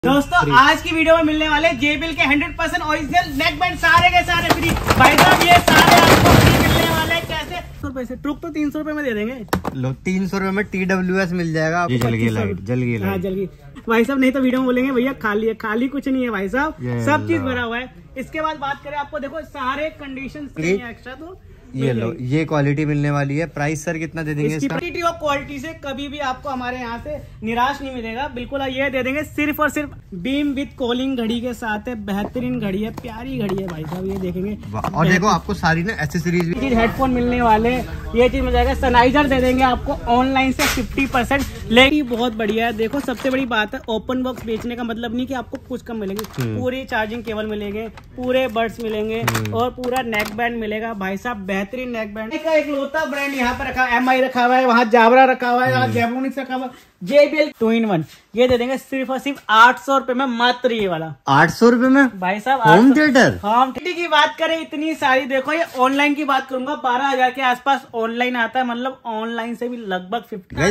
दोस्तों आज की वीडियो में मिलने वाले JBL के 100% ओरिजिनल नेक बैंड सारे के सारे फ्री। भाई साहब ये सारे आपको फ्री मिलने वाले हैं। कैसे? 300 रुपए से ट्रुक तो 300 रुपए में दे देंगे। लो 300 रुपए में TWS मिल जाएगा। जल गई लाइट, जल गई हाँ जल गई भाई साहब। नहीं तो वीडियो में बोलेंगे भैया खाली है, खाली कुछ नहीं है भाई साहब, सब चीज भरा हुआ है। इसके बाद बात करें आपको देखो सारे कंडीशन एक्स्ट्रा तो ये लो ये क्वालिटी मिलने वाली है। प्राइस सर कितना दे देंगे? क्वालिटी और क्वालिटी से कभी भी आपको हमारे यहाँ से निराश नहीं मिलेगा, बिल्कुल ये दे देंगे। सिर्फ और सिर्फ बीम विद कॉलिंग घड़ी के साथ है। बेहतरीन घड़ी है, प्यारी घड़ी है भाई साहब, ये देखेंगे। और देखो आपको सारी ना एसेसरीज भी, हेडफोन मिलने वाले, ये चीज मिल जाएगा। सनाइजर दे देंगे आपको ऑनलाइन से 50%, लेकिन बहुत बढ़िया है। देखो सबसे बड़ी बात है, ओपन बॉक्स बेचने का मतलब नहीं कि आपको कुछ कम मिलेंगे। पूरी चार्जिंग केबल मिलेंगे, पूरे बड्स मिलेंगे और पूरा नेक बैंड मिलेगा भाई साहब। बेहतरीन नेक बैंड का एक लोता ब्रांड यहाँ पे रखा है, MI रखा हुआ है, वहाँ जाबरा रखा हुआ है, यहाँ जेब्रोनिक्स रखा हुआ है। JBL 2-in-1 ये दे देंगे सिर्फ और सिर्फ 800 रुपए में। मात्र ये वाला 800 रुपए में भाई साहब। होम थिएटर, होम थिएटर की बात करें इतनी सारी, देखो ये ऑनलाइन की बात करूंगा 12,000 के आसपास ऑनलाइन आता है, मतलब ऑनलाइन से भी लगभग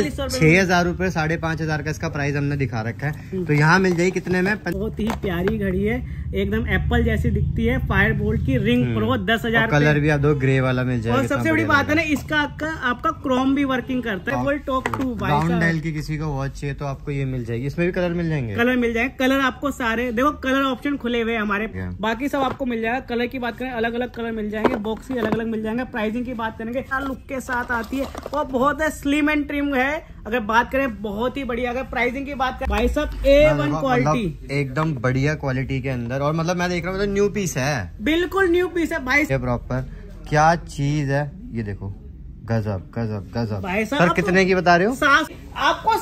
6,000 रुपए 5,500 का इसका प्राइस हमने दिखा रखा है। तो यहाँ मिल जाएगी कितने में? बहुत ही प्यारी घड़ी है, एकदम एप्पल जैसी दिखती है। फायर बोल्ट की रिंग प्रो 10,000। कलर भी आप दो ग्रे वाला मिल जाएगा। और सबसे बड़ी बात है ना, इसका आपका क्रोम भी वर्किंग करता है। टॉप 2 डाउन डायल की किसी को वॉच चाहिए तो आपको ये मिल जाएगी। इसमें भी कलर मिल जाएंगे, कलर मिल जाएंगे। कलर आपको सारे देखो कलर ऑप्शन खुले हुए हमारे, बाकी सब आपको मिल जाएगा। कलर की बात करें अलग अलग कलर मिल जाएंगे, बॉक्स भी अलग अलग मिल जाएंगे। प्राइसिंग की बात करेंगे लुक के साथ आती है और बहुत स्लिम एंड ट्रिम है। अगर बात करें बहुत ही बढ़िया, अगर प्राइसिंग की बात करें भाई साहब A1 क्वालिटी, एकदम बढ़िया क्वालिटी के अंदर। और मतलब मैं देख रहा हूँ न्यू पीस है, बिल्कुल न्यू पीस है भाई। प्रॉपर क्या चीज है ये देखो, गजब गजब गजब भाई साहब। सर कितने की बता रहे हो? आपको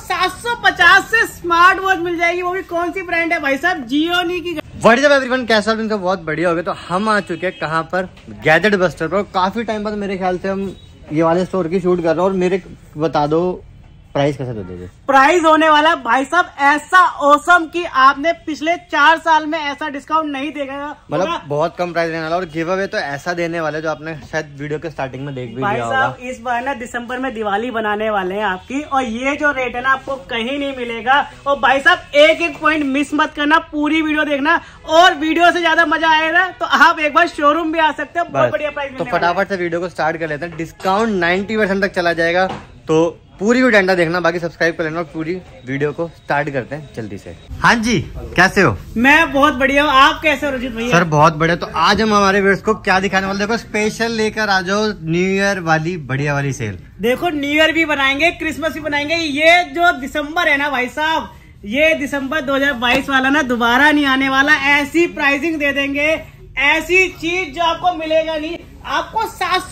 750 से स्मार्ट वॉच मिल जाएगी, वो भी कौन सी ब्रांड है भाई साहब? जियोनी की। व्हाट इज अप एवरीवन, कैसा इनका बहुत बढ़िया हो गया। तो हम आ चुके हैं कहाँ पर? गैजेट बस्टर पर। काफी टाइम बाद मेरे ख्याल से हम ये वाले स्टोर की शूट कर रहे हैं। और मेरे बता दो प्राइस कैसे दे दोगे? प्राइस होने वाला भाई साहब ऐसा औसम कि आपने पिछले 4 साल में ऐसा डिस्काउंट नहीं देखा, मतलब बहुत कम प्राइस देने वाला। और गिव अवे तो ऐसा देने वाले जो आपने शायद वीडियो के स्टार्टिंग में देख भी लिया होगा। भाई साहब इस बार ना दिसंबर में दिवाली बनाने वाले हैं आपकी, और ये जो रेट है ना आपको कहीं नहीं मिलेगा। और भाई साहब एक पॉइंट मिस मत करना, पूरी वीडियो देखना। और वीडियो से ज्यादा मजा आएगा तो आप एक बार शोरूम भी आ सकते हो, बहुत बढ़िया प्राइस। तो फटाफट से वीडियो को स्टार्ट कर लेते हैं। डिस्काउंट 90% तक चला जाएगा, तो पूरी वीडियो एंड देखना, बाकी सब्सक्राइब कर लेना। और पूरी वीडियो को स्टार्ट करते हैं जल्दी से। हाँ जी, कैसे हो? मैं बहुत बढ़िया हूँ, आप कैसे हो रजित भैया? सर बहुत बढ़िया। तो आज हम हमारे व्यूअर्स को क्या दिखाने वाले? देखो स्पेशल लेकर आ जाओ न्यू ईयर वाली बढ़िया वाली सेल। देखो न्यू ईयर भी बनाएंगे, क्रिसमस भी बनाएंगे। ये जो दिसंबर है ना भाई साहब, ये दिसंबर 2022 वाला ना दोबारा नहीं आने वाला। ऐसी प्राइसिंग दे देंगे, ऐसी चीज जो आपको मिलेगा नहीं। आपको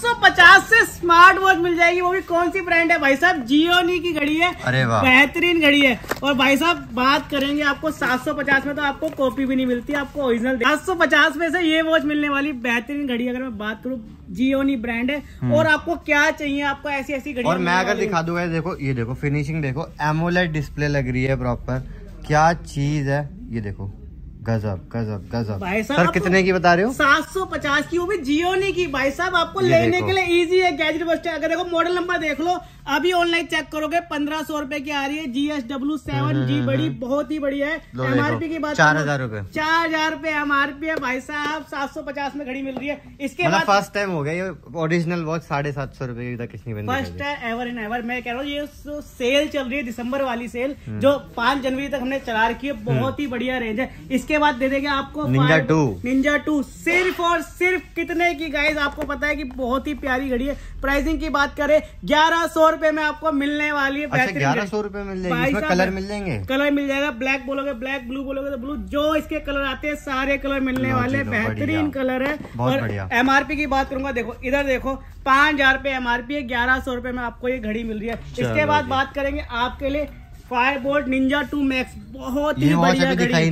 750 से स्मार्ट वॉच मिल जाएगी, वो भी कौन सी ब्रांड है भाई साहब? जियोनी की घड़ी है। अरे वाह, बेहतरीन घड़ी है। और भाई साहब बात करेंगे आपको 750 में, तो आपको कॉपी भी नहीं मिलती, आपको ओरिजिनल 750 में से ये वॉच मिलने वाली बेहतरीन घड़ी। अगर मैं बात करूँ जियोनी ब्रांड है। और आपको क्या चाहिए, आपको ऐसी ऐसी घड़ी। और मैं अगर दिखा दूंगा, देखो ये देखो फिनिशिंग देखो, एमोलेड डिस्प्ले लग रही है प्रॉपर। क्या चीज है ये देखो, गजब गजब गजब। भाई साहब सर कितने की बता रहे हो? 750 की, वो भी जियोनी की। भाई साहब आपको लेने के लिए इजी है गैजेट बस्टर। अगर देखो मॉडल नंबर देख लो, अभी ऑनलाइन चेक करोगे 1500 रुपए की आ रही है। GSW7G बड़ी बहुत ही बढ़िया है। MRP की बात 4,000 रुपए, 4,000 रुपए MRP है भाई साहब। 750 में घड़ी मिल रही है। इसके बाद फर्स्ट टाइम हो गया ये ओरिजिनल वॉच 750 रुपए तक किसी ने फर्स्ट एवर इन एवर। मैं कह रहा हूँ ये सेल चल रही है, दिसंबर वाली सेल जो 5 जनवरी तक हमने चला रखी है। बहुत ही बढ़िया रेंज है। इसके बाद दे देंगे आपको निंजा 2 सिर्फ और सिर्फ कितने की गाइस? आपको पता है कि बहुत ही प्यारी घड़ी है। प्राइसिंग की बात करें 1100 रुपए में आपको मिलने वाली है। 1100 रुपए मिल जाएगी। इसमें कलर मिल जाएंगे, कलर मिल जाएगा। ब्लैक बोलोगे ब्लैक, ब्लू बोलोगे तो ब्लू, जो इसके कलर आते हैं सारे कलर मिलने वाले। बेहतरीन कलर है। और MRP की बात करूंगा, देखो इधर देखो 5,000 रुपए MRP है, 1100 रुपए में आपको ये घड़ी मिल रही है। इसके बाद बात करेंगे आपके लिए फायरबोल्ट निंजा 2 मैक्स, बहुत ही बढ़िया घड़ी।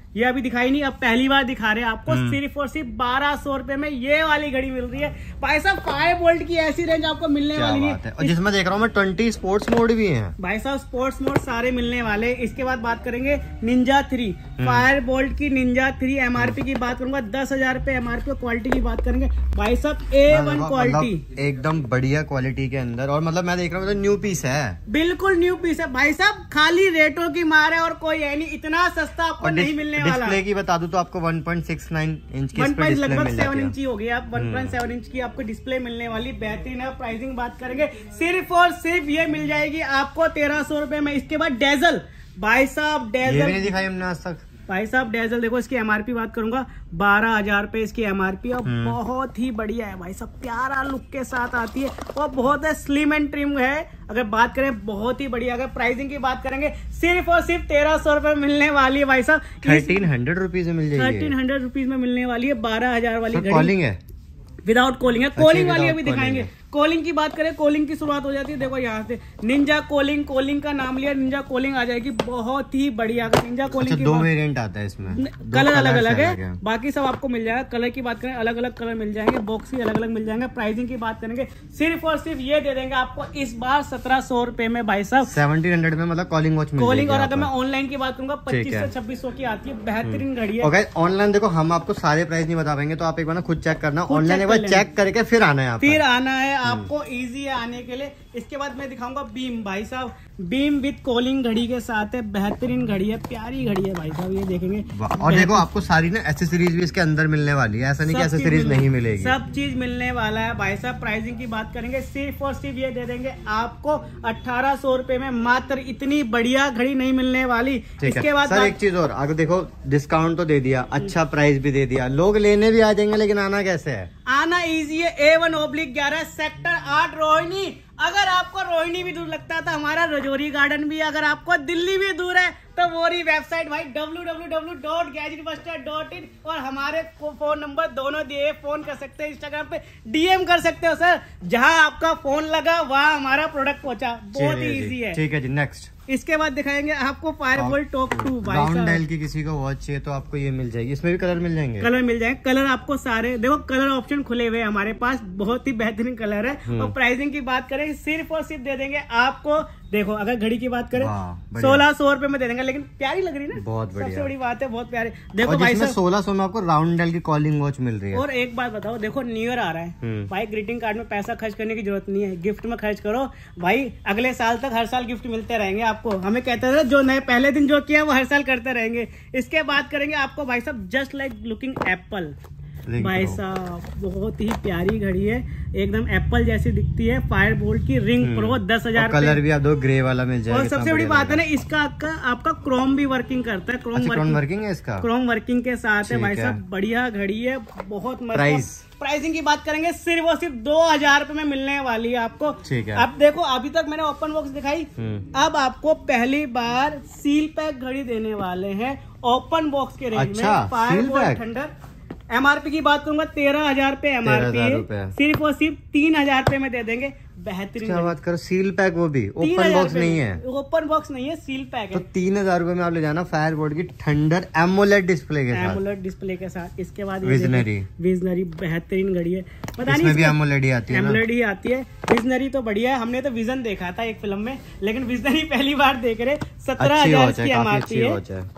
ये अभी दिखाई नहीं, अब पहली बार दिखा रहे हैं आपको। सिर्फ और सिर्फ 1200 रुपए में ये वाली घड़ी मिल रही है भाई साहब। 5 वोल्ट की ऐसी रेंज आपको मिलने वाली है। और जिसमें देख रहा हूँ मैं 20 स्पोर्ट्स मोड भी है भाई साहब, स्पोर्ट्स मोड सारे मिलने वाले। इसके बाद बात करेंगे निंजा 3, 5 वोल्ट की निंजा 3। एमआरपी की बात करूंगा 10,000 रुपए एमआरपी। क्वालिटी की बात करेंगे भाई साहब A1 क्वालिटी, एकदम बढ़िया क्वालिटी के अंदर। और मतलब मैं देख रहा हूँ न्यू पीस है, बिल्कुल न्यू पीस है भाई साहब। खाली रेटों की मार है और कोई है नहीं, इतना सस्ता आपको नहीं मिलने वाला। डिस्प्ले की बता दूं तो आपको 1.69 इंच की लगभग 7 इंच हो गई। आप 1.7 इंच की आपको डिस्प्ले मिलने वाली, बेहतरीन है। प्राइसिंग बात करेंगे सिर्फ और सिर्फ ये मिल जाएगी आपको 1300 रुपए में। इसके बाद डेजल भाई साहब, डेजल नहीं दिखाई हमने आज तक भाई साहब। डेजल देखो, इसकी एमआरपी बात करूंगा 12,000 रुपए इसकी एमआरपी। और बहुत ही बढ़िया है भाई साहब, प्यारा लुक के साथ आती है और बहुत है स्लिम एंड ट्रिम है। अगर बात करें बहुत ही बढ़िया। अगर प्राइसिंग की बात करेंगे सिर्फ और सिर्फ 1300 रुपए मिलने वाली है भाई साहब। 1300 रुपीज में मिल जाएगी, 1300 रुपीज में मिलने वाली है 12,000 वाली घड़ी। कॉलिंग है, विदाउट कॉलिंग है। कॉलिंग वाली अभी दिखाएंगे। कॉलिंग की बात करें, कॉलिंग की शुरुआत हो जाती है देखो यहाँ से, निंजा कॉलिंग। कॉलिंग का नाम लिया, निंजा कॉलिंग आ जाएगी। बहुत ही बढ़िया। अगर निंजा कॉलिंग की 2 वेरिएंट आता है इसमें, कलर अलग अलग है, बाकी सब आपको मिल जाएगा। कलर की बात करें अलग अलग कलर मिल जाएंगे, बॉक्स भी अलग अलग मिल जाएंगे। प्राइसिंग की बात करेंगे सिर्फ और सिर्फ ये दे देंगे आपको इस बार 1700 रुपए में भाई साहब। 1700 में मतलब कॉलिंग वॉच कॉलिंग। और अगर मैं ऑनलाइन की बात करूंगा 25 से 2600 की आती है, बेहतरीन घड़ी है। ऑनलाइन देखो हम आपको सारे प्राइस नहीं बता पाएंगे, तो आप एक बार खुद चेक करना। ऑनलाइन एक बार चेक करके फिर आना है, फिर आना है आपको इजी है आने के लिए। इसके बाद मैं दिखाऊंगा बीम भाई साहब। बीम विद कॉलिंग घड़ी के साथ है, बेहतरीन घड़ी है, प्यारी घड़ी है भाई साहब। ये देखेंगे और देखो आपको सारी ना एसेसरीज भी इसके अंदर मिलने वाली है, ऐसा नहीं कि एसेसरीज नहीं मिलेगी, सब चीज मिलने वाला है भाई साहब। प्राइसिंग की बात करेंगे सिर्फ और सिर्फ ये दे देंगे आपको 1800 रुपए में। मात्र इतनी बढ़िया घड़ी नहीं मिलने वाली। इसके बाद सर एक चीज और, अगर देखो डिस्काउंट तो दे दिया, अच्छा प्राइस भी दे दिया, लोग लेने भी आ जाएंगे, लेकिन आना कैसे है? आना इजी है। A1/11 sector 8 Rohini. अगर आपको रोहिणी भी दूर लगता था, हमारा रजौरी गार्डन भी। अगर आपको दिल्ली भी दूर है तो वोरी वेबसाइट भाई www.gadgetbuster.in। और हमारे फोन नंबर दोनों दिए, फोन कर सकते हैं, इंस्टाग्राम पे DM कर सकते हो सर। जहां आपका फोन लगा वहां हमारा प्रोडक्ट पहुंचा। बहुत ही इजी है। ठीक है जी, नेक्स्ट। इसके बाद दिखाएंगे आपको 5 वोल्ट टॉप 2 राउंड डायल की किसी को वॉच चाहिए तो आपको ये मिल जाएगी। इसमें भी कलर मिल जाएंगे, कलर मिल जाएंगे। कलर आपको सारे देखो, कलर ऑप्शन खुले हुए हमारे पास, बहुत ही बेहतरीन कलर है। और प्राइसिंग की बात करें सिर्फ और सिर्फ दे देंगे आपको, देखो अगर घड़ी की बात करें 1600 रुपए में दे देंगे, लेकिन प्यारी लग रही है ना, बहुत बढ़िया, सबसे बड़ी बात है, बहुत प्यारी। देखो भाई साहब 1600 में आपको राउंड डायल की कॉलिंग वॉच मिल रही है। और एक बात बताओ, देखो न्यू ईयर आ रहा है भाई, ग्रीटिंग कार्ड में पैसा खर्च करने की जरूरत नहीं है, गिफ्ट में खर्च करो भाई। अगले साल तक हर साल गिफ्ट मिलते रहेंगे आपको। हमें कहते हैं जो नए पहले दिन जो किया वो हर साल करते रहेंगे। इसके बात करेंगे आपको भाई साहब जस्ट लाइक लुकिंग एप्पल। भाई साहब बहुत ही प्यारी घड़ी है, एकदम एप्पल जैसी दिखती है। 5 वोल्ट की रिंग प्रो 10,000। कलर भी आप दो ग्रे वाला मिल जाएगा। और सबसे बड़ी बात है ना, इसका आपका क्रोम भी वर्किंग करता है। क्रोम वर्किंग है इसका, क्रोम वर्किंग के साथ है भाई साहब। बढ़िया घड़ी है, बहुत मस्त। प्राइसिंग की बात करेंगे सिर्फ और सिर्फ 2000 रुपए में मिलने वाली है आपको। ठीक है। अब देखो अभी तक मैंने ओपन बॉक्स दिखाई, अब आपको पहली बार सील पैक घड़ी देने वाले हैं ओपन बॉक्स के रेंज में। 5 वोल्ट थंडर। एमआरपी की बात करूंगा 13,000 रुपए एमआरपी है, सिर्फ और सिर्फ 3,000 रुपए में दे देंगे। बेहतरीन। क्या बात करो, सील पैक, वो भी ओपन बॉक्स नहीं है, ओपन बॉक्स नहीं है, सील पैक है। तो 3,000 रुपए में आप ले जाना फायर बोर्ड की थंडर एमोलेड डिस्प्ले के साथ। एमोलेड डिस्प्ले के साथ। इसके बाद विजनरी बेहतरीन घड़ी है, पता नहीं भी एमोलेड ही आती है, एमोलेड ही आती है। विजनरी तो बढ़िया है, हमने तो विजन देखा था एक फिल्म में, लेकिन विजनरी पहली बार देख रहे। 17,000 की एमआरपी है,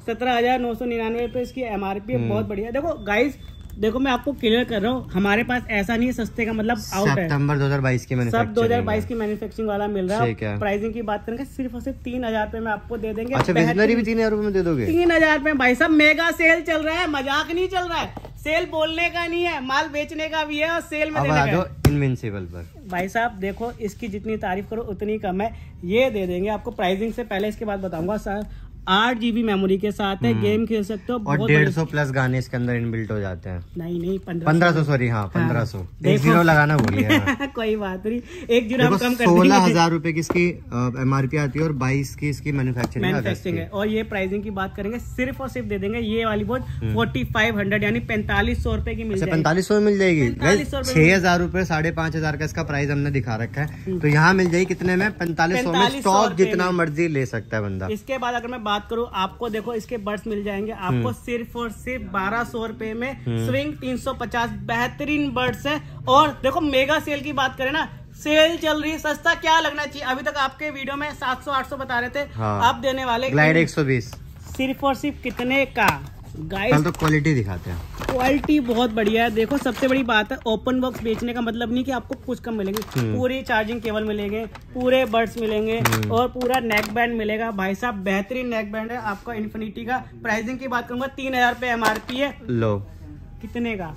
17,999 रुपए इसकी एमआरपी है। बहुत बढ़िया। देखो गाइस, देखो मैं आपको क्लियर कर रहा हूँ, हमारे पास ऐसा नहीं है सस्ते का मतलब आउट है। सितंबर 2022 की सब 2022 की मैन्युफैक्चरिंग वाला मिल रहा है। प्राइसिंग की बात करेंगे सिर्फ और सिर्फ 3,000 रुपए में आपको दे देंगे। अच्छा, विजनरी भी 3,000 रुपए में दे दोगे? 3,000 रुपए भाई साहब, मेगा सेल चल रहा है, मजाक नहीं चल रहा है। सेल बोलने का नहीं है, माल बेचने का भी है और सेल में देने का है। इनविंसिबल पर भाई साहब देखो, इसकी जितनी तारीफ करो उतनी कम है। ये दे देंगे आपको प्राइसिंग से पहले, इसके बाद बताऊंगा सर। 8 GB मेमोरी के साथ है, गेम खेल सकते हो। और 150 प्लस गाने इसके अंदर इनबिल्ट हो जाते हैं। नहीं 1500 सॉरी, हाँ 1500। एक जीरो लगाना भूलिए। कोई बात नहीं, एक जीरो हम कम कर देंगे। 16,000 रुपए की इसकी एमआरपी आती है और 22 की इसकी मैन्युफैक्चरिंग है। और ये प्राइसिंग की बात करेंगे सिर्फ और सिर्फ दे देंगे ये वाली बोर्ड 4500 यानी 4500 रुपए की मिल जाएगी। 4500 में मिल जाएगी। 6,000 रुपए 5,500 का इसका प्राइस हमने दिखा रखा है, तो यहाँ मिल जाएगी कितने में? 4500 में। स्टॉक जितना मर्जी ले सकता है बंदा। इसके बाद अगर मैं बात करूं, आपको देखो इसके बड्स मिल जाएंगे आपको सिर्फ और सिर्फ 1200 रुपए में। स्विंग 350 बेहतरीन बड्स है। और देखो मेगा सेल की बात करें ना, सेल चल रही है, सस्ता क्या लगना चाहिए। अभी तक आपके वीडियो में 700-800 बता रहे थे, आप देने वाले ग्लाइड 120 सिर्फ और सिर्फ कितने का गाइस। तो क्वालिटी दिखाते हैं, क्वालिटी बहुत बढ़िया है। देखो सबसे बड़ी बात है, ओपन बॉक्स बेचने का मतलब नहीं कि आपको कुछ कम मिलेंगे, पूरी चार्जिंग केबल मिलेंगे, पूरे बड्स मिलेंगे और पूरा नेक बैंड मिलेगा। भाई साहब बेहतरीन नेक बैंड है आपका इन्फिनिटी का। प्राइसिंग की बात करूंगा 3000 रुपए MRP है। लो कितने का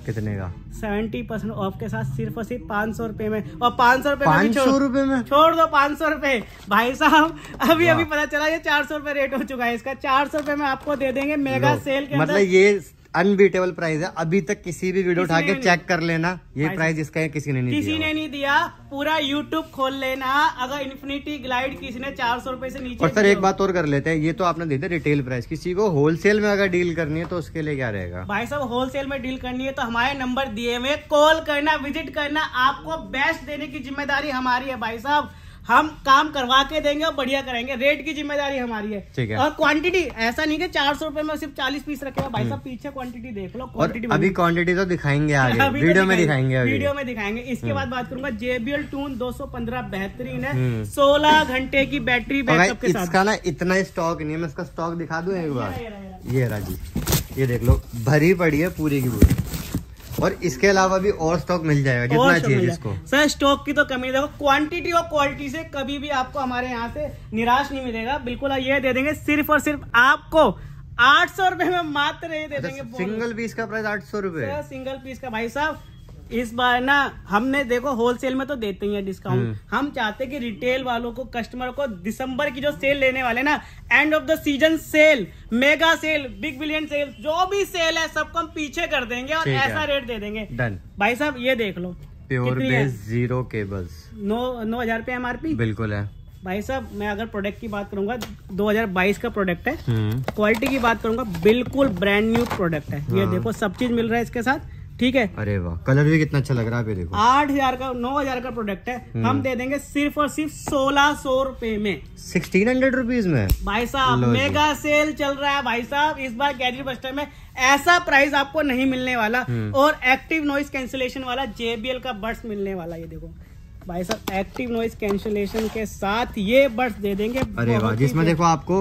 70% ऑफ के साथ सिर्फ और सिर्फ 500 रुपए में। और 500 रुपए में 500 रुपए में छोड़ दो, 500 रुपए भाई साहब। अभी पता चला ये 400 रुपए रेट हो चुका है इसका। 400 रुपए में आपको दे देंगे मेगा सेल के अंदर। मतलब ये अनबीटेबल प्राइस है। अभी तक किसी भी वीडियो उठा के चेक कर लेना, ये प्राइस इसका है, किसी ने नहीं दिया। पूरा यूट्यूब खोल लेना, अगर इन्फिनिटी ग्लाइड किसी ने 400 रुपए से नीचे। और सर एक बात और कर लेते हैं, ये तो आपने दे दिया रिटेल प्राइस, किसी को होलसेल में अगर डील करनी है तो उसके लिए क्या रहेगा? भाई साहब होलसेल में डील करनी है तो हमारे नंबर दिए हुए, कॉल करना, विजिट करना। आपको बेस्ट देने की जिम्मेदारी हमारी है भाई साहब। हम काम करवा के देंगे और बढ़िया करेंगे, रेट की जिम्मेदारी हमारी है। ठीक है। और क्वांटिटी ऐसा नहीं कि 400 रुपए में सिर्फ 40 पीस रखे भाई साहब, पीछे क्वांटिटी देख लो। क्वांटिटी अभी क्वांटिटी तो दिखाएंगे आगे, वीडियो में दिखाएंगे, वीडियो में दिखाएंगे। इसके बाद बात करूंगा JBL टून 215 बेहतरीन है, 16 घंटे की बैटरी बैकअप के साथ। इसका ना इतना स्टॉक नहीं है, मैं इसका स्टॉक दिखा दूं एक बार। ये रहा जी, ये देख लो भरी पड़ी है पूरी की पूरी। और इसके अलावा भी और स्टॉक मिल जाएगा जितना चाहिए जिसको। सर स्टॉक की तो कमी देखो, क्वांटिटी और क्वालिटी से कभी भी आपको हमारे यहाँ से निराश नहीं मिलेगा बिल्कुल। ये दे देंगे सिर्फ और सिर्फ आपको 800 रुपए में, मात्र ये दे देंगे। सिंगल पीस का प्राइस 800 रुपए, सिंगल पीस का भाई साहब। इस बार ना हमने देखो होलसेल में तो देते ही है डिस्काउंट, हम चाहते कि रिटेल वालों को, कस्टमर को दिसंबर की जो सेल लेने वाले ना, end of the season sale, mega sale, big billion sale, जो भी सेल है सबको हम पीछे कर देंगे और ऐसा रेट दे देंगे। डन भाई साहब ये देख लो, प्योर बेस जीरो केबल्स, 9,000 रुपए MRP बिल्कुल है भाई साहब। मैं अगर प्रोडक्ट की बात करूंगा 2022 का प्रोडक्ट है। क्वालिटी की बात करूंगा बिल्कुल ब्रांड न्यू प्रोडक्ट है। ये देखो सब चीज मिल रहा है इसके साथ, ठीक है। अरे वाह, कलर भी कितना अच्छा लग रहा है। देखो 8,000 का 9,000 का प्रोडक्ट है, हम दे देंगे सिर्फ और सिर्फ 1600 रुपए में, 1600 रुपीज में भाई साहब। मेगा सेल चल रहा है भाई साहब इस बार गैजेट बस्टर में, ऐसा प्राइस आपको नहीं मिलने वाला। और एक्टिव नॉइस कैंसिलेशन वाला JBL का बड्स मिलने वाला। ये देखो भाई साहब एक्टिव नॉइस कैंसिलेशन के साथ ये बड्स दे देंगे। अरे वाह, जिसमें देखो आपको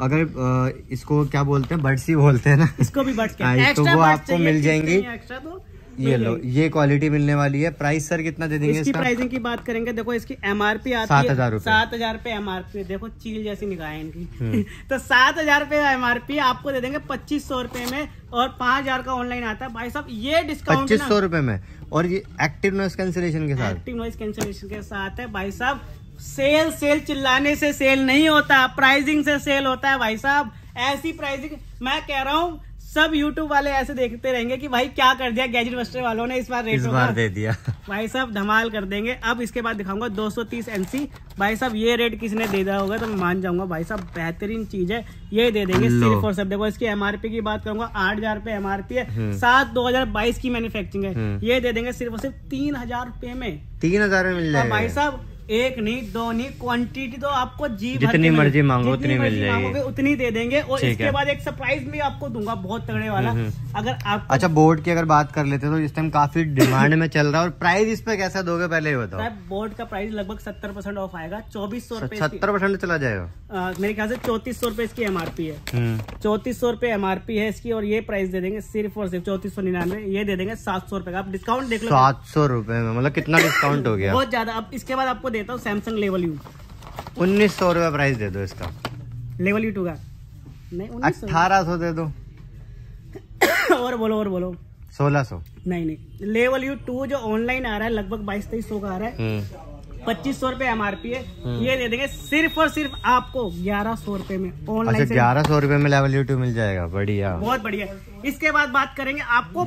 अगर इसको क्या बोलते हैं, बड्स ही बोलते हैं ना, इसको भी बड्स तो वो आपको मिल जाएंगी। एक्स्ट्रा तो ये लो, ये क्वालिटी मिलने वाली है। प्राइस सर कितना दे देंगे इसकी? प्राइसिंग की बात करेंगे, देखो इसकी MRP आती है 7,000 रुपए MRP। देखो चील जैसी निगाह है इनकी। तो 7,000 रुपए MRP आपको दे देंगे 2500 रुपए में, और 5,000 का ऑनलाइन आता है भाई साहब। ये डिस्काउंट 2500 रुपए में, और ये एक्टिव नॉइस कैंसिलेशन के साथ, एक्टिव नॉइस कैंसिलेशन के साथ है भाई साहब। सेल चिल्लाने से सेल नहीं होता, प्राइसिंग से सेल होता है भाई साहब। ऐसी प्राइसिंग मैं कह रहा हूँ, सब YouTube वाले ऐसे देखते रहेंगे कि भाई क्या कर दिया गैजेट बस्टर वालों ने, इस बार दे दिया भाई साहब, धमाल कर देंगे। अब इसके बाद दिखाऊंगा 230 NC भाई साहब। ये रेट किसने दे दिया होगा तो मैं मान जाऊंगा भाई साहब, बेहतरीन चीज है। ये दे देंगे सिर्फ और सब। देखो इसकी MRP की बात करूंगा 8,000 रुपए MRP है, 7/2022 की मैन्युफैक्चरिंग है। ये दे देंगे सिर्फ और सिर्फ 3,000 रुपए में, 3,000 में मिल जाएगा भाई साहब। एक नहीं दो नहीं, क्वांटिटी तो आपको जितनी मर्जी मांगो उतनी मिल जाएगी, उतनी दे देंगे। और इसके बाद एक सरप्राइज भी आपको दूंगा बहुत तगड़े वाला। अगर आप अच्छा बोर्ड की अगर बात कर लेते तो इस टाइम काफी डिमांड में चल रहा है, और प्राइस इस पे कैसा दोगे पहले ही बताओ। बोर्ड का प्राइस लगभग 70% ऑफ आएगा, 2400 रुपए, 70% चला जाएगा मेरे ख्याल से। 3400 रुपए इसकी MRP है, 3400 रुपए MRP है इसकी। और ये प्राइस दे देंगे सिर्फ और सिर्फ 3499। ये दे देंगे 700 रुपए का। आप डिस्काउंट देख लो, 700 रुपए में, मतलब कितना डिस्काउंट हो गया, बहुत ज्यादा। अब इसके बाद आपको देता हूँ सैमसंग लेवल U, 1900 रुपए प्राइस दे दो इसका। लेवल U 2 का नहीं, 1800 दे दो। और बोलो 1600 नहीं, लेवल U 2 जो ऑनलाइन आ रहा है लगभग 2200 का आ रहा है, 2500 रुपए MRP है। ये दे देंगे सिर्फ और सिर्फ आपको 1100 रुपए में ऑनलाइन। अच्छा 1100 रुपए में लेवल U2 मिल जाएगा, बढ़िया, बहुत बढ़िया। इसके बाद बात करेंगे आपको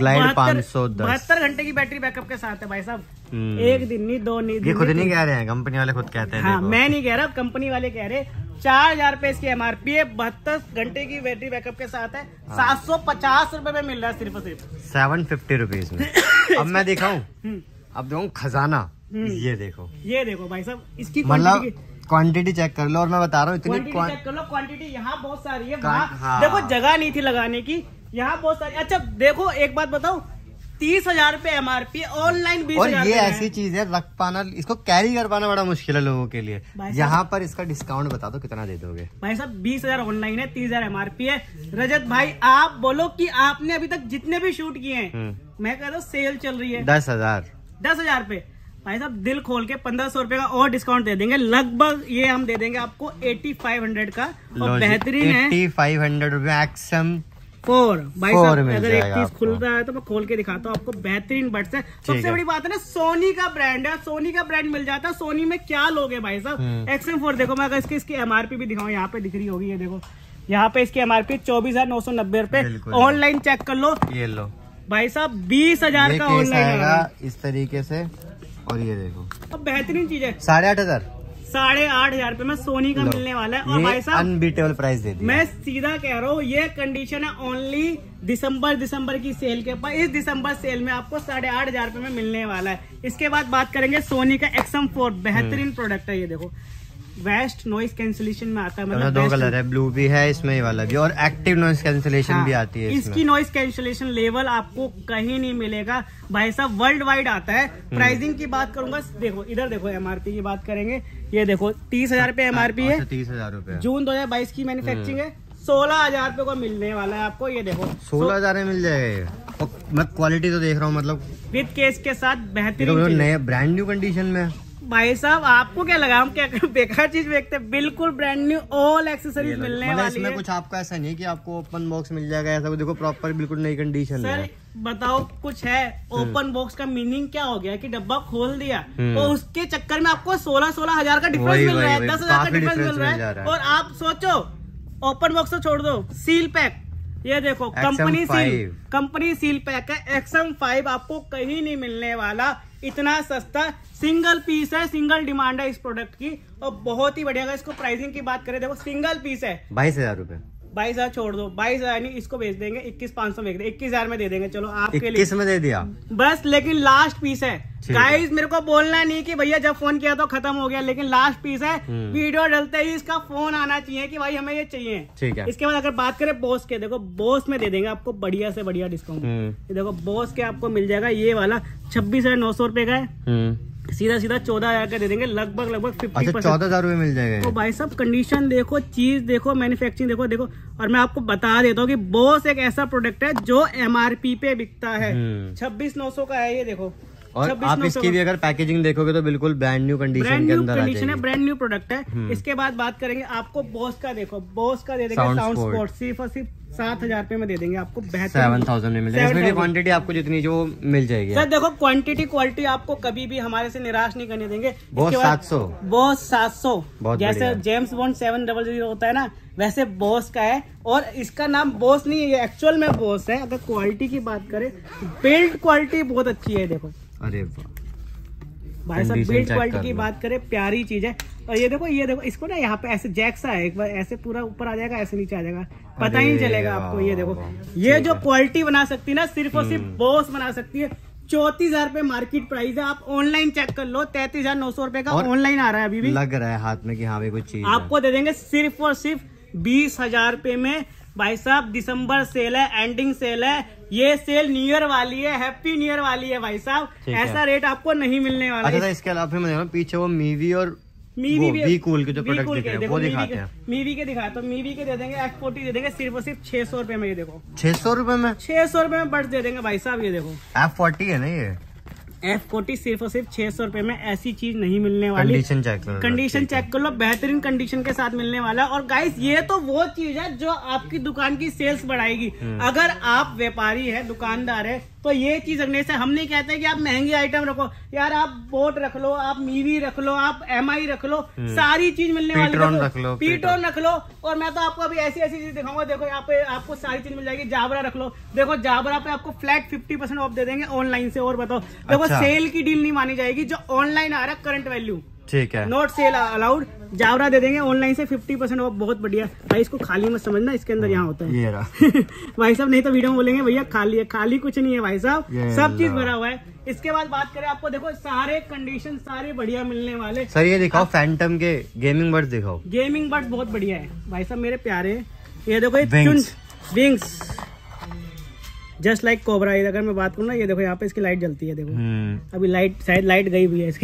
72 घंटे की बैटरी बैकअप के साथ है भाई साहब। एक दिन नहीं, 2 नहीं, ये खुद नहीं कह रहे हैं, कंपनी वाले खुद कहते हैं। हाँ, मैं नहीं कह रहा, कंपनी वाले कह रहे। 4,000 रुपए इसकी MRP है, 72 घंटे की बैटरी बैकअप के साथ है। 750 रुपए में मिल रहा है सिर्फ और सिर्फ 750 रुपीज में। अब मैं दिखाऊं, अब देखो खजाना, ये देखो भाई साहब इसकी मतलब क्वांटिटी चेक कर लो, और मैं बता रहा हूँ इतनी चेक कर लो क्वांटिटी, यहाँ बहुत सारी है। हाँ। देखो जगह नहीं थी लगाने की, यहाँ बहुत सारी। अच्छा देखो एक बात बताओ, 30,000 रुपए MRP, ऑनलाइन 20,000। और ये ऐसी चीज है रख पाना, इसको कैरी कर पाना बड़ा मुश्किल है लोगों के लिए। यहाँ पर इसका डिस्काउंट बता दो कितना दे दोगे भाई साहब? 20,000 ऑनलाइन है, 30,000 MRP है। रजत भाई आप बोलो कि आपने अभी तक जितने भी शूट किए हैं, मैं कहता हूँ सेल चल रही है 10,000 पे। भाई साहब दिल खोल के 1,500 रुपए का और डिस्काउंट दे देंगे, लगभग ये हम दे देंगे आपको 8500 का। और बेहतरीन है 8500 रुपए XM 4। भाई साहब अगर एक चीज खुल रहा है तो मैं खोल के दिखाता हूँ आपको। बेहतरीन बड्स है। सबसे बड़ी बात है ना, सोनी का ब्रांड है, सोनी का ब्रांड मिल जाता है। सोनी में क्या लोगे भाई साहब? XM 4 देखो, मैं अगर इसकी MRP भी दिखाऊं, यहाँ पे दिख रही होगी, ये देखो यहाँ पे इसकी MRP 24,990 रुपए। ऑनलाइन चेक कर लो, ये लो भाई साहब 20,000 का ऑनलाइन इस तरीके से। और ये देखो, अब बेहतरीन चीज है, 8,500 रुपए में सोनी का मिलने वाला है। और भाई साहब अनबीटेबल प्राइस दे दिया। मैं सीधा कह रहा हूँ, ये कंडीशन है ओनली दिसंबर की सेल के ऊपर। इस दिसंबर सेल में आपको 8,500 रुपए में मिलने वाला है। इसके बाद बात करेंगे सोनी का XM 4, बेहतरीन प्रोडक्ट है। ये देखो वेस्ट नॉइस कैंसिलेशन में आता है, मतलब 2 कलर है, ब्लू भी है इसमें, ये वाला भी, और एक्टिव नॉइस कैंसिलेशन भी आती है इसकी नॉइस कैंसिलेशन लेवल आपको कहीं नहीं मिलेगा भाई साहब, वर्ल्ड वाइड आता है। प्राइसिंग की बात करूंगा, देखो इधर देखो MRP की बात करेंगे, ये देखो 30,000 रुपए MRP है, 30,000 रुपए जून 2022 की मैन्युफैक्चरिंग है। 16,000 रुपए को मिलने वाला है आपको। ये देखो 16,000 में मिल जाएगा। मैं क्वालिटी तो देख रहा हूँ, मतलब विद केस के साथ बेहतरीन, नए ब्रांड न्यू कंडीशन में। भाई साहब आपको क्या लगा हम क्या बेकार चीज बेचते हैं? बिल्कुल ब्रांड न्यू ऑल एक्सेसरीज मिलने वाली इसमें है। कुछ आपको ऐसा नहीं कि आपको ओपन बॉक्स मिल जाएगा, ऐसा देखो प्रॉपर बिल्कुल नई कंडीशन है। बताओ कुछ है, ओपन बॉक्स का मीनिंग क्या हो गया कि डब्बा खोल दिया तो उसके चक्कर में आपको 16,000 का डिफरेंस मिल रहा है, 10,000 का डिफरेंस मिल रहा है। और आप सोचो ओपन बॉक्स तो छोड़ दो, सील पैक, ये देखो कंपनी सील पैक है XM 5, आपको कहीं नहीं मिलने वाला, इतना सस्ता। सिंगल पीस है, सिंगल डिमांड है इस प्रोडक्ट की, और बहुत ही बढ़िया। इसको प्राइसिंग की बात करें, देखो सिंगल पीस है 22,000 रुपए। 22,000 छोड़ दो, 22,000 नहीं, इसको बेच देंगे 21,500 में, 21,000 में दे देंगे। चलो आपके लिए 21 में दे दिया बस, लेकिन लास्ट पीस है गाइस। मेरे को बोलना नहीं कि भैया जब फोन किया तो खत्म हो गया, लेकिन लास्ट पीस है। वीडियो डलते ही इसका फोन आना चाहिए कि भाई हमें ये चाहिए, ठीक है। इसके बाद अगर बात करें बोस के, देखो बोस में दे देंगे आपको बढ़िया से बढ़िया डिस्काउंट। ये देखो बोस के आपको मिल जाएगा, ये वाला 26,900 रुपए का है, सीधा 14,000 का दे देंगे, लगभग 50%। 14,000 रुपए मिल जाएगा। तो भाई साहब कंडीशन देखो, चीज देखो, मैन्युफैक्चरिंग देखो। और मैं आपको बता देता हूँ कि बोस एक ऐसा प्रोडक्ट है जो MRP पे बिकता है, 26,900 का है। ये देखो, और आप इसकी भी अगर पैकेजिंग देखोगे तो बिल्कुल ब्रांड न्यू कंडीशन के अंदर आ जाएगी। ब्रांड न्यू प्रोडक्ट है। इसके बाद बात करेंगे आपको बोस का, देखो बोस का दे देंगे साउंड स्पोर्ट, सिर्फ और सिर्फ 7,000 रुपए में दे देंगे आपको, बेहतर 7,000 में मिलेगा। इसमें भी क्वांटिटी आपको जितनी जो मिल जाएगी सर। देखो क्वांटिटी क्वालिटी आपको कभी भी हमारे से निराश नहीं करने देंगे। बोस 700 जैसे जेम्स बॉन्ड 700 होता है ना, वैसे बोस का है। और इसका नाम बोस नहीं है, ये एक्चुअल में बोस है। अगर क्वालिटी की बात करें, बिल्ड क्वालिटी बहुत अच्छी है। देखो अरे भाई साहब, बिल्ड क्वालिटी की बात करें, प्यारी चीज है। और ये देखो इसको ना यहाँ पे ऐसे जैक सा है, एक बार ऐसे पूरा ऊपर आ जाएगा, ऐसे नीचे आ जाएगा, पता ही नहीं चलेगा आपको। ये देखो, ये जो क्वालिटी बना सकती है ना, सिर्फ और सिर्फ बोस बना सकती है। 34,000 रुपए मार्केट प्राइस है, आप ऑनलाइन चेक कर लो, 33,900 रुपए का ऑनलाइन आ रहा है। अभी भी लग रहा है हाथ में कि हाँ भाई कुछ चीज आपको दे देंगे सिर्फ और सिर्फ 20,000 रुपए में। भाई साहब दिसंबर सेल है, एंडिंग सेल है, ये सेल न्यू ईयर वाली है, हैप्पी न्यू ईयर वाली है भाई साहब, ऐसा रेट आपको नहीं मिलने वाला। अच्छा, इसके अलावा मैं पीछे वो मीवी और मीवी कूल के जो प्रोडक्ट दिख रहे हैं वो दिखाते हैं। मीवी के दिखाते तो मीवी के दे देंगे, F40 दे देंगे सिर्फ और सिर्फ 600 रुपए में। ये देखो 600 रुपए में, 600 रुपए में बड्स दे देंगे भाई साहब। ये देखो F40 है ना, ये F40 सिर्फ और सिर्फ 600 रुपए में, ऐसी चीज नहीं मिलने वाली। कंडीशन चेक कर लो, बेहतरीन कंडीशन के साथ मिलने वाला है। और गाइस ये तो वो चीज है जो आपकी दुकान की सेल्स बढ़ाएगी। अगर आप व्यापारी है, दुकानदार है, तो ये चीज रखने से हम नहीं कहते कि आप महंगी आइटम रखो यार, आप बोट रख लो, आप मीवी रख लो, आप MI रख लो, सारी चीज मिलने वाली है। पीटोन रख लो। और मैं तो आपको अभी ऐसी चीज दिखाऊंगा, देखो यहाँ पे आपको सारी चीज मिल जाएगी। जाबरा रख लो, देखो जाबरा पे आपको फ्लैट 50% ऑफ दे देंगे ऑनलाइन से। और बताओ, देखो सेल की डील नहीं मानी जाएगी, जो ऑनलाइन आ रहा है करंट वैल्यू, ठीक है, नॉट सेल अलाउड। जावरा दे देंगे ऑनलाइन से 50% ऑफ, बहुत बढ़िया भाई। इसको खाली मत समझना, इसके अंदर यहाँ होता है ये रहा भाई साहब, नहीं तो वीडियो में बोलेंगे भैया खाली है, खाली कुछ नहीं है भाई साहब, सब चीज भरा हुआ है। इसके बाद बात करें आपको देखो सारे कंडीशन सारे बढ़िया मिलने वाले। सर ये दिखाओ फैंटम के गेमिंग बड्स दिखाओ। गेमिंग बड्स बहुत बढ़िया है भाई साहब मेरे प्यारे। ये देखो ये विंग्स जस्ट लाइक कोबरा। अगर मैं बात करूँ ना, ये देखो यहाँ पे इसकी लाइट जलती है, देखो अभी लाइट शायद लाइट गई भी है इसके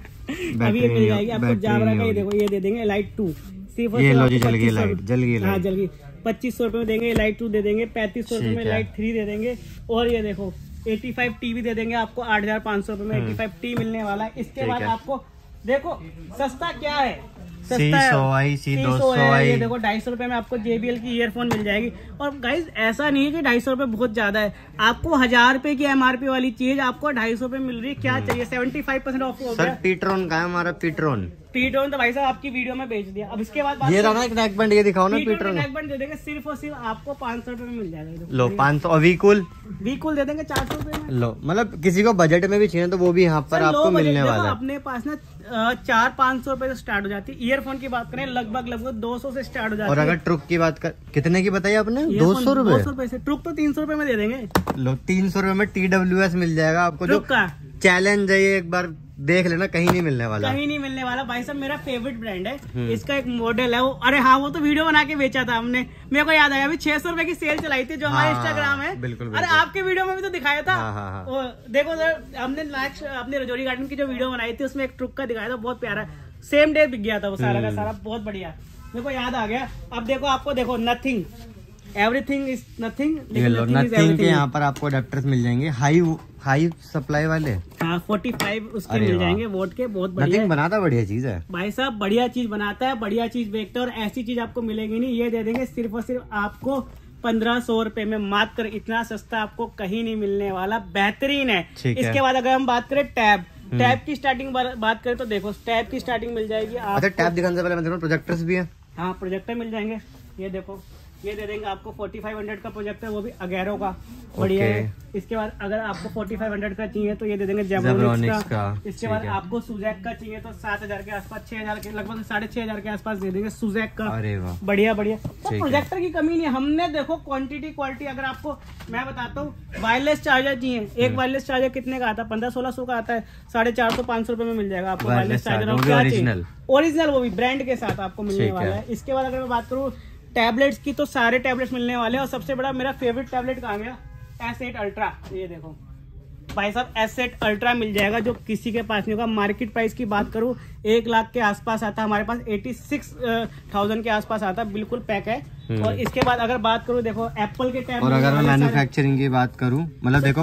अभी ये मिल जाएगी आपको जावरा का। ये देखो ये दे देंगे लाइट 2, सिर्फ जल गई लाइट, हाँ जल गई। 2500 रुपए में देंगे लाइट 2 दे देंगे, 3500 रुपए में लाइट 3 दे देंगे। और ये देखो 85 टीवी दे देंगे आपको 8500 रुपए में 85 टी मिलने वाला है। इसके बाद आपको देखो सस्ता क्या है, सस्ता है C200 ये देखो 250 रुपए में आपको JBL की ईयरफोन मिल जाएगी। और गाइज ऐसा नहीं है कि 250 रुपए बहुत ज्यादा है, आपको 1000 रुपए की MRP वाली चीज आपको 250 रुपए मिल रही है। क्या चाहिए, 75% ऑफ हो गया। पीट्रॉन का है हमारा, पीट्रॉन तो भाई साहब आपकी वीडियो में बेच दिया। अब इसके बाद ये रहा ना एक नेक बैंड, ये दिखाओ ना पीट्रॉन नेक बैंड दे देंगे सिर्फ और सिर्फ आपको 500 रुपए में मिल जाएगा। लो 500। और वीकूल दे देंगे 400 रुपए में। लो मतलब किसी को बजट में भी चाहिए तो वो भी यहाँ पर आपको मिलने वाला है। अपने पास ना 400-500 रुपए से स्टार्ट हो जाती है। ईयरफोन की बात करें लगभग 200 से स्टार्ट हो जाती है। और अगर ट्रुक की बात कर, कितने की बताई आपने? 200 रुपए से ट्रुक तो 300 रुपए में दे देंगे। लो 300 रुपए में TWS मिल जाएगा आपको। जो चैलेंज है ये एक बार देख लेना, कहीं नहीं मिलने वाला, कहीं नहीं मिलने वाला भाई साहब। मेरा फेवरेट ब्रांड है, इसका एक मॉडल है वो, अरे हाँ वो तो वीडियो बना के बेचा था हमने, मेरे को याद आया। अभी 600 रुपए की सेल चलाई थी जो हमारे इंस्टाग्राम है। बिल्कुल, अरे आपके वीडियो में भी तो दिखाया था। वो देखो सर, हमने अपने रजौरी गार्डन की जो वीडियो बनाई थी उसमें एक ट्रुक का दिखाया था, बहुत प्यारा, सेम डे बिक गया था वो सारा का सारा, बहुत बढ़िया, मेरे को याद आ गया। अब देखो आपको देखो nothing, everything is nothing, nothing के यहाँ पर आपको अडेप्टर्स मिल जाएंगे हाई सप्लाई वाले। हाँ 45 उसके मिल जाएंगे वोट के, बहुत बढ़िया। नथिंग बनाता बढ़िया चीज है भाई साहब, बढ़िया चीज बनाता है, बढ़िया चीज बेचता है। और ऐसी चीज आपको मिलेगी नहीं। ये दे देंगे सिर्फ और सिर्फ आपको 1500 रुपए में, मात्र। इतना सस्ता आपको कहीं नहीं मिलने वाला, बेहतरीन है। इसके बाद अगर हम बात करें टैब की स्टार्टिंग बात करें तो देखो टैब की स्टार्टिंग मिल जाएगी। अच्छा टैब दिखाने से पहले मैं देखो प्रोजेक्टर्स भी है। हाँ प्रोजेक्टर मिल जाएंगे, ये देखो ये दे देंगे आपको 4500 का प्रोजेक्टर, वो भी अगेरो का, बढ़िया है। इसके बाद अगर आपको 4500 का चाहिए तो ये दे देंगे जेब्रोनिक्स का। इसके बाद आपको सुजैक का चाहिए तो 7000 के आसपास, 6000 के लगभग 6500 के आसपास दे देंगे सुजैक का। अरे वाह, बढ़िया बढ़िया। तो प्रोजेक्टर की कमी नहीं है, हमने देखो क्वांटिटी क्वालिटी। अगर आपको मैं बताता हूँ वायरलेस चार्जर चाहिए, एक वायरलेस चार्जर कितने का आता है? 1500-1600 का आता है, 450-500 रुपए में मिल जाएगा आपको वायरलेस चार्जर। ओरिजिनल, वो भी ब्रांड के साथ आपको मिलने वाला है। इसके बाद अगर मैं बात करूँ टैबलेट्स की तो सारे टैबलेट्स मिलने वाले हैं। और सबसे बड़ा मेरा फेवरेट टैबलेट कहाँ गया? S8 ultra. ये देखो भाई साहब S8 अल्ट्रा मिल जाएगा, जो किसी के पास नहीं होगा। मार्केट प्राइस की बात करूँ 1 लाख के आसपास आता है, हमारे पास 86,000 के आसपास आता है, बिल्कुल पैक है। और इसके बाद अगर बात करूँ देखो एप्पल के टैब, और अगर मैं मैन्युफैक्चरिंग की बात करूँ मतलब देखो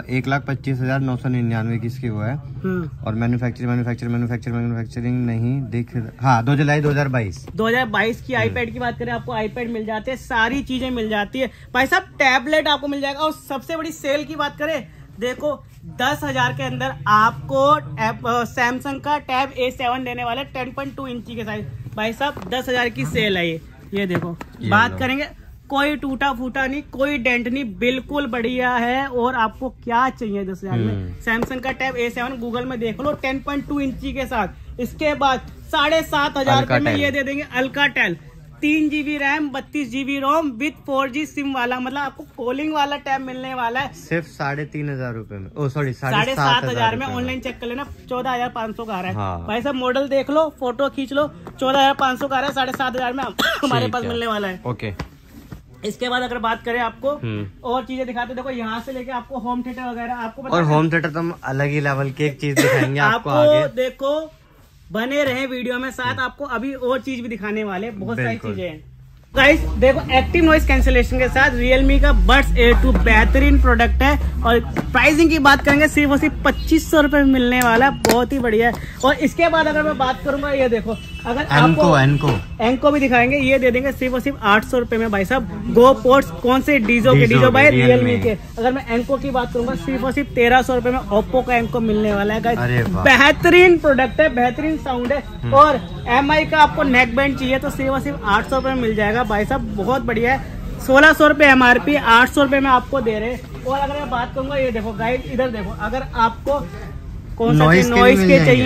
1,25,999 की इसकी वो है। और मैन्युफैक्चरिंग नहीं दिख, हाँ 2 जुलाई 2022 की आईपैड की बात करें, आपको आईपैड मिल जाते हैं, सारी चीजें मिल जाती है भाई साहब। टैबलेट आपको मिल जाएगा। और सबसे बड़ी सेल की बात करें देखो 10,000 के अंदर आपको सैमसंग का टैब A7 देने वाला है 10.2 इंची के साइज। भाई साहब 10,000 की सेल है ये देखो। बात करेंगे कोई टूटा फूटा नहीं, कोई डेंट नहीं, बिल्कुल बढ़िया है। और आपको क्या चाहिए 10,000 में? सैमसंग का टैब A7 गूगल में देख लो 10.2 इंची के साथ। इसके बाद 7,500 रुपए में ये दे देंगे Alcatel 3 GB RAM 32 GB ROM with 4G SIM वाला, मतलब आपको कॉलिंग वाला टैब मिलने वाला है सिर्फ 3,500 रुपए में। ओ सॉरी 7,500 में। ऑनलाइन चेक कर लेना 14,500 का आ रहा है। हाँ। भाई साहब मॉडल देख लो, फोटो खींच लो, 14,500 का आ रहा है, 7,500 में हमारे पास मिलने वाला है। ओके। इसके बाद अगर बात करें आपको और चीजें दिखाते, देखो यहाँ से लेके आपको होम थिएटर वगैरह आपको, और होम थिएटर तो हम अलग ही लेवल की एक चीज दिखाएंगे आपको आगे। देखो बने रहे वीडियो में साथ, आपको अभी और चीज भी दिखाने वाले, बहुत सारी चीजें हैं गाइस। देखो एक्टिव नॉइस कैंसिलेशन के साथ Realme का Buds A2 बेहतरीन प्रोडक्ट है। और प्राइसिंग की बात करेंगे सिर्फ और सिर्फ 2500 रुपए में मिलने वाला है, बहुत ही बढ़िया है। और इसके बाद अगर मैं बात करूंगा, ये देखो अगर आपको एंको भी दिखाएंगे, ये दे देंगे सिर्फ और सिर्फ 800 रुपए में भाई साहब। गो पोर्ट्स कौन से? डीजो भाई Realme के। अगर मैं एंको की बात करूंगा सिर्फ और सिर्फ 1300 रुपए में ओप्पो का एंको मिलने वाला है गाइस। बेहतरीन प्रोडक्ट है, बेहतरीन साउंड है। और MI का आपको नेक बैंड चाहिए तो सिर्फ और सिर्फ 800 रुपए में मिल जाएगा भाई साहब, बहुत बढ़िया है। 1600 रुपए MRP, 800 रुपए में आपको दे रहे। और अगर मैं बात करूंगा, ये देखो गाइस, इधर देखो, अगर आपको कौन सा नॉइस के चाहिए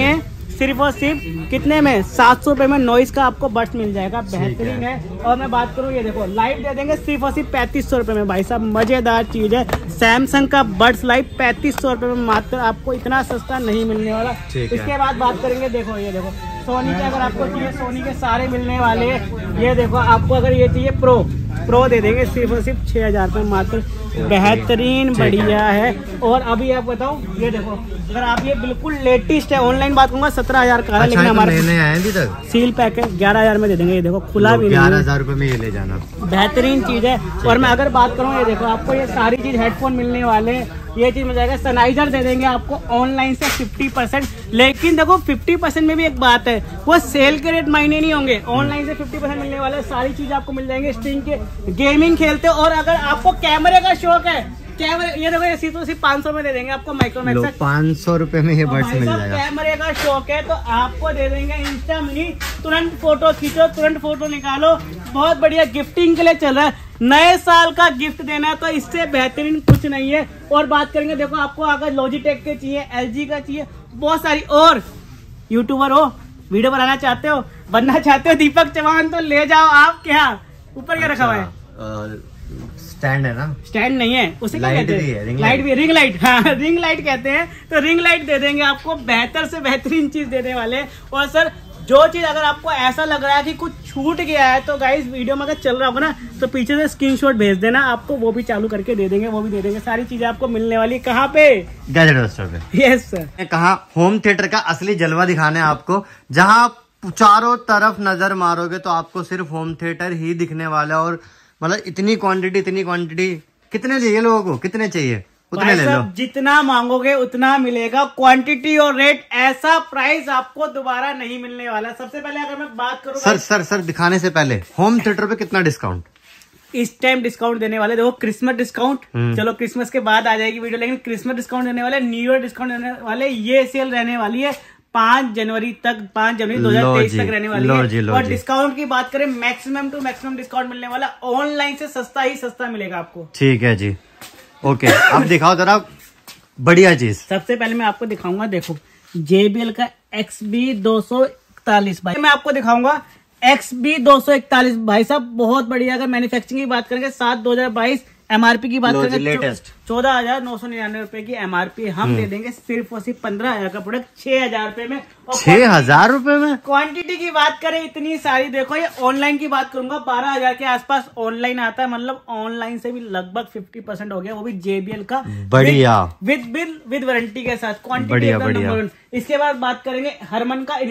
सिर्फ और सिर्फ कितने में 700 रुपए में नॉइस का आपको बड्स मिल जाएगा, बेहतरीन है। और मैं बात करूँ ये देखो लाइट दे देंगे सिर्फ और सिर्फ 3500 रुपए में। भाई साहब मजेदार चीज है, सैमसंग का बड्स लाइट 3500 रुपए में मात्र, आपको इतना सस्ता नहीं मिलने वाला। इसके बाद बात करेंगे देखो ये देखो सोनी के, अगर आपको चाहिए सोनी के सारे मिलने वाले हैं। ये देखो आपको अगर ये चाहिए प्रो दे देंगे सिर्फ और सिर्फ 6000 रुपए मात्र, बेहतरीन बढ़िया है। और अभी आप बताओ ये देखो अगर आप ये बिल्कुल लेटेस्ट है, ऑनलाइन बात करूंगा 17000 का है, लेकिन हमारे अभी तक सील पैक है 11000 में दे देंगे। ये देखो खुला भी 11000 रुपए में ये ले जाना, बेहतरीन चीज है। और मैं अगर बात करूँ ये देखो आपको ये सारी चीज हेडफोन मिलने वाले, ये चीज मिल जाएगा। सनाइजर दे देंगे आपको ऑनलाइन से 50%, लेकिन देखो 50% में भी एक बात है, वो सेल के रेट मायने नहीं होंगे, ऑनलाइन से 50% मिलने वाले सारी चीज आपको मिल जाएंगे। स्ट्रिंग के गेमिंग खेलते हो और अगर आपको कैमरे का शौक है, कैमरे ये देखो ये सिर्फ 500 में दे देंगे आपको माइक्रोमैक्स 500 रुपए में ये बड्स मिल जाएगा। कैमरे का शौक है तो आपको दे देंगे इंस्टा मिनी, तुरंत फोटो खींचो, तुरंत फोटो निकालो, बहुत बढ़िया गिफ्टिंग के लिए चल रहा है। नए साल का गिफ्ट देना है तो इससे बेहतरीन कुछ नहीं है। और बात करेंगे देखो आपको अगर लॉजिटेक के चाहिए, LG का चाहिए, बहुत सारी, और यूट्यूबर हो, वीडियो बनाना चाहते हो, बनना चाहते हो दीपक चौहान, तो ले जाओ आप। क्या ऊपर क्या रखा हुआ है? स्टैंड है ना? स्टैंड नहीं है, उसे क्या कहते हैं? लाइट भी, रिंग लाइट, हाँ रिंग लाइट कहते हैं। तो रिंग लाइट दे देंगे आपको, बेहतर से बेहतरीन चीज देने वाले। और सर जो चीज अगर आपको ऐसा लग रहा है कि कुछ छूट गया है तो गाइस वीडियो में अगर चल रहा होगा ना तो पीछे से स्क्रीनशॉट भेज देना, आपको वो भी चालू करके दे देंगे, वो भी दे देंगे। सारी चीजें आपको मिलने वाली कहाँ पे? गैजेट बस्टर पे। Yes sir. कहा होम थिएटर का असली जलवा दिखाने आपको, जहाँ चारों तरफ नजर मारोगे तो आपको सिर्फ होम थिएटर ही दिखने वाला है। और मतलब इतनी क्वांटिटी कितने चाहिए लोगों को, कितने चाहिए उतने ले लो, जितना मांगोगे उतना मिलेगा। क्वांटिटी और रेट, ऐसा प्राइस आपको दोबारा नहीं मिलने वाला। सबसे पहले अगर मैं बात करूँ सर दिखाने से पहले होम थिएटर पे कितना डिस्काउंट इस टाइम डिस्काउंट देने वाले? देखो क्रिसमस डिस्काउंट, चलो क्रिसमस के बाद आ जाएगी वीडियो, लेकिन क्रिसमस डिस्काउंट देने वाले, न्यू ईयर डिस्काउंट देने वाले। ये सेल रहने वाली है 5 जनवरी तक, 5 जनवरी 2023 तक रहने वाली है। और डिस्काउंट की बात करें मैक्सिमम टू मैक्सिमम डिस्काउंट मिलने वाला, ऑनलाइन से सस्ता ही सस्ता मिलेगा आपको। ठीक है जी, ओके। अब दिखाओ जरा बढ़िया चीज। सबसे पहले मैं आपको दिखाऊंगा, देखो JBL का XB 241 भाई, मैं आपको दिखाऊंगा XB 241 भाई साहब, बहुत बढ़िया। अगर मैन्युफैक्चरिंग की बात करेंगे 7/2022, MRP की बात करेंगे लेटेस्ट 14,999 रुपए की MRP, हम दे देंगे सिर्फ और सिर्फ 15,000 का प्रोडक्ट 6,000 रुपए में। 6,000 रुपए में? क्वांटिटी की बात करें इतनी सारी, देखो ये ऑनलाइन की बात करूंगा 12,000 के आसपास ऑनलाइन आता है, मतलब ऑनलाइन से भी लगभग 50% हो गया, वो भी JBL का बढ़िया विद वारंटी के साथ। क्वांटिटी इसके बाद बात करेंगे हरमन का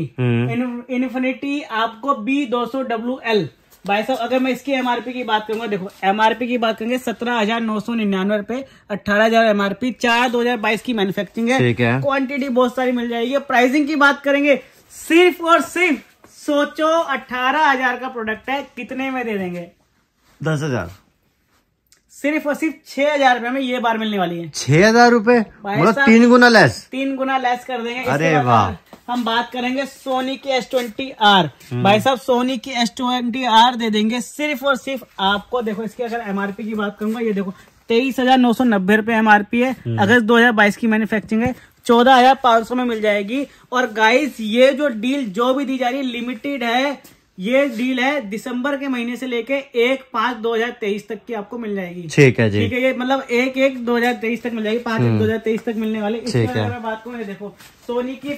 इन्फिनिटी आपको B200WL भाई साहब। अगर मैं इसकी MRP की बात करूंगा, देखो MRP की बात करेंगे 17,999 रुपए, 18,000 MRP, 4/2022 की मैन्युफैक्चरिंग है। क्वांटिटी बहुत सारी मिल जाएगी। प्राइसिंग की बात करेंगे सिर्फ और सिर्फ सोचो 18,000 का प्रोडक्ट है, कितने में दे देंगे? 10,000। सिर्फ और सिर्फ 6,000 रुपए में ये बार मिलने वाली है। 6,000 रुपए मतलब 3 गुना लेस कर देंगे। अरे वाह। हम बात करेंगे सोनी की S20R, भाई साहब सोनी की S20R दे देंगे सिर्फ और सिर्फ आपको। देखो इसकी अगर MRP की बात करूंगा, ये देखो 23,990 रुपए MRP है, अगस्त 2022 की मैन्युफैक्चरिंग है, 14,500 में मिल जाएगी। और गाइस ये जो डील जो भी दी जा रही है लिमिटेड है, ये डील है दिसंबर के महीने से लेके 1/5/2023 तक की आपको मिल जाएगी। ठीक है जी, ठीक है, ये मतलब 1/1/2023 तक मिल जाएगी, 5/1/2023 तक मिलने वाले। इसके अगर मैं बात करूँ, देखो सोनी की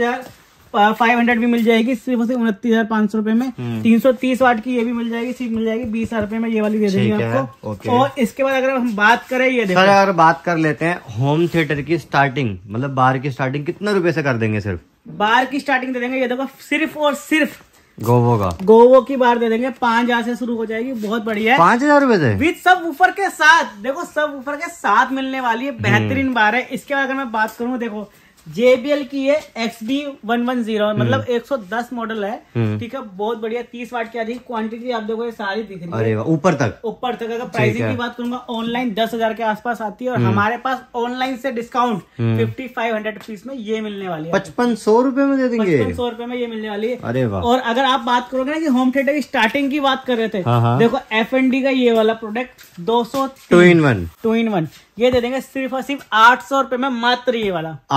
5,500 भी मिल जाएगी सिर्फ 29,500 रुपए में। 330 वाट की ये भी मिल जाएगी, सिर्फ मिल जाएगी 20,000 रुपए में, ये वाली दे देंगे आपको। और इसके बाद अगर हम बात करें, ये देखो अगर बात कर लेते हैं होम थिएटर की स्टार्टिंग, मतलब बार की स्टार्टिंग कितना रुपए से कर देंगे? सिर्फ बार की स्टार्टिंग दे देंगे, ये देखो सिर्फ और सिर्फ गोवो की बार दे देंगे 5,000 से शुरू हो जाएगी, बहुत बढ़िया है। 5,000 रुपए से विद सब वूफर के साथ, देखो सब वूफर के साथ मिलने वाली है, बेहतरीन बार है। इसके बाद अगर मैं बात करूँ, देखो JBL की है XB110, मतलब 110 मॉडल है, ठीक है, बहुत बढ़िया, 30 वाट की आ जाएगी। क्वांटिटी आप देखो ये सारी दिख रही है, अरे ऊपर तक। अगर प्राइसिंग की बात करूंगा ऑनलाइन 10,000 के आसपास आती है, और हमारे पास ऑनलाइन से डिस्काउंट 5,500 रुपीज में ये मिलने वाली है। 5,500 रुपए में दे देंगे, 5,500 रुपए में ये मिलने वाली है। अरे वाह। और अगर आप बात करोगे ना कि होम थिएटर की स्टार्टिंग की बात कर रहे थे, देखो FND का ये वाला प्रोडक्ट 2 in 1 ये दे देंगे सिर्फ और सिर्फ 800 रुपए में, मात्र ये वाला 800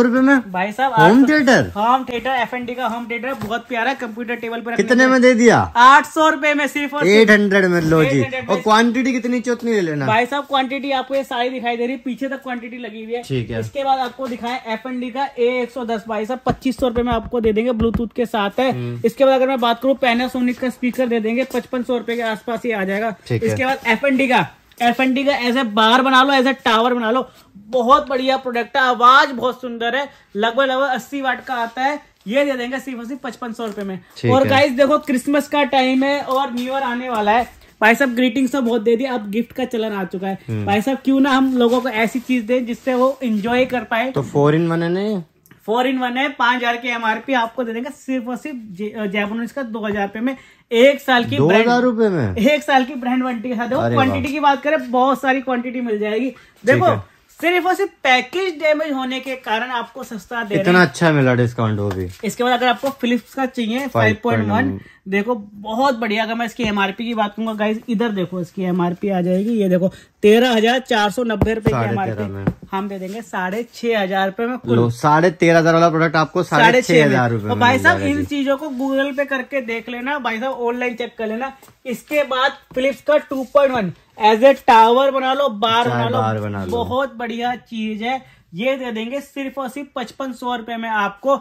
रुपए में भाई साहब। Home theatre, home theatre F&D का होम थिएटर बहुत प्यारा, कंप्यूटर टेबल पर कितने में दे दिया? 800 रुपए में, सिर्फ और 800 में। लो जी। 800 और क्वांटिटी कितनी चाहिए उतनी ले लेना भाई साहब। क्वांटिटी आपको ये सारी दिखाई दे रही है, पीछे तक क्वांटिटी लगी हुई है। ठीक है। इसके बाद आपको दिखाएं F&D का A110 भाई साहब 2500 रुपए में आपको दे देंगे, ब्लूटूथ के साथ है। इसके बाद अगर मैं बात करूँ पैनासोनिक का स्पीकर दे देंगे, 5500 रुपए के आसपास ही आ जाएगा। इसके बाद F&D का एज ए बार बना लो, एज ए टावर बना लो, बहुत बढ़िया प्रोडक्ट है, आवाज बहुत सुंदर है, लगभग 80 वाट का आता है। ये दे देंगे सिर्फ और सिर्फ 5500 रुपए में। और गाइस देखो क्रिसमस का टाइम है और न्यू ईयर आने वाला है भाई साहब, ग्रीटिंग्स तो बहुत दे दी, अब गिफ्ट का चलन आ चुका है भाई साहब। क्यों ना हम लोगों को ऐसी चीज दें जिससे वो एंजॉय कर पाए। तो 4-in-1 है नहीं? 4-in-1 है, 5000 की MRP आपको दे देंगे सिर्फ और सिर्फ जैपनीज का 2000 रुपए में, 1 साल की 2000 रुपए में 1 साल की ब्रांड वारंटी के साथ। देखो क्वांटिटी की बात करें, बहुत सारी क्वांटिटी मिल जाएगी। देखो सिर्फ और सिर्फ पैकेज डैमेज होने के कारण आपको सस्ता दे रहे हैं। इतना अच्छा मिला डिस्काउंट वो भी। इसके बाद अगर आपको फिलिप्स का चाहिए 5.1, देखो बहुत बढ़िया। अगर मैं इसकी MRP की बात करूंगा गाइस, इधर देखो इसकी MRP आ जाएगी, ये देखो 13,490 रुपए की MRP हम दे देंगे 6,500 रुपए में। 13,500 वाला प्रोडक्ट आपको 6,500 रुपए। तो भाई साहब इन चीजों को गूगल पे करके देख लेना भाई साहब, ऑनलाइन चेक कर लेना। इसके बाद फिलिप्स का 2.1 एज ए टावर बना लो, बार बना लो, बहुत बढ़िया चीज है। ये दे देंगे सिर्फ और सिर्फ 5500 रुपए में आपको,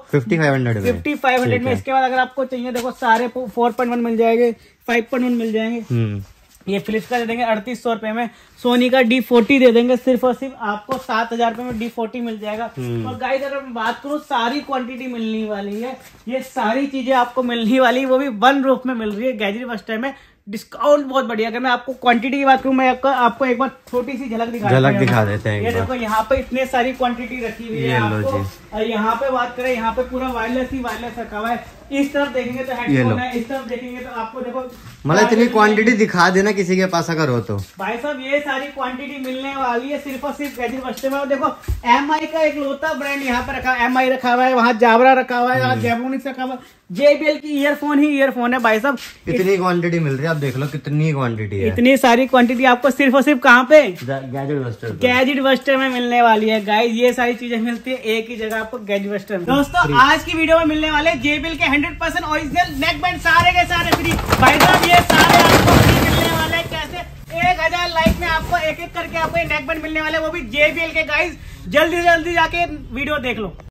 5500 में। इसके बाद अगर आपको चाहिए देखो सारे 4.1 मिल जाएंगे, 5.1 मिल जाएंगे। ये फिलिप्स का दे देंगे 3800 रुपए में। सोनी का D40 दे देंगे सिर्फ और सिर्फ आपको 7000 रुपए में, D40 मिल जाएगा। और गाइस अगर मैं बात करूँ, सारी क्वांटिटी मिलने वाली है, ये सारी चीजें आपको मिलने वाली है, वो भी वन रूफ में मिल रही है गैजेट बस्टर में। डिस्काउंट बहुत बढ़िया। अगर मैं आपको क्वांटिटी की बात करूं, मैं आपको एक बार छोटी सी झलक दिखा देते हैं। ये देखो यहाँ पे इतने सारी क्वांटिटी रखी हुई है आपको। और यहाँ पे बात करें, यहाँ पे पूरा वायरलेस ही वायरलेस रखा हुआ है। इस तरफ देखेंगे तो हेडफोन है, इस तरफ देखेंगे तो आपको देखो मतलब इतनी क्वांटिटी दिखा देना किसी के पास अगर हो तो। भाई साहब ये सारी क्वांटिटी मिलने वाली है सिर्फ और सिर्फ गैजेट बस्टर में। और देखो MI का एक लोता ब्रांड यहाँ पे रखा है, MI रखा हुआ है, वहाँ जाबरा रखा हुआ है, वहाँ जैपनीज रखा हुआ है, JBL की ईयरफोन है भाई साहब। इतनी क्वांटिटी मिल रही है, आप देख लो कितनी क्वांटिटी है। इतनी सारी क्वांटिटी आपको सिर्फ और सिर्फ कहाँ पे, गैजेट बस्टर में मिलने वाली है गाइस। ये सारी चीजें मिलती है एक ही जगह आपको, गैजेट बस्टर में। दोस्तों आज की वीडियो में मिलने वाले JBL के 100% ओरिजिनल नेक बैंड सारे के सारे फ्री भाई साहब। ये सारे आपको फ्री मिलने वाले हैं। कैसे? 1000 लाइक में आपको एक एक करके आपको नेक बैंड मिलने वाले, वो भी JBL के गाइस। जल्दी से जल्दी जाके वीडियो देख लो।